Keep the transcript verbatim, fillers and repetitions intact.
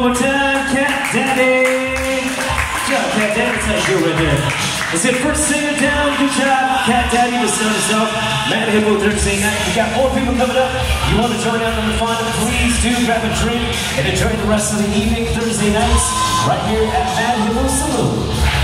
more time, Cat Daddy. Good job, Cat Daddy. That's how you do it right there. I said first singer down. Good job, Cat Daddy. The sound yourself. Mad Hippo Thursday night. We got more people coming up. You want to join out on the fun? Please do grab a drink and enjoy the rest of the evening Thursday nights right here at Mad Hippo Saloon.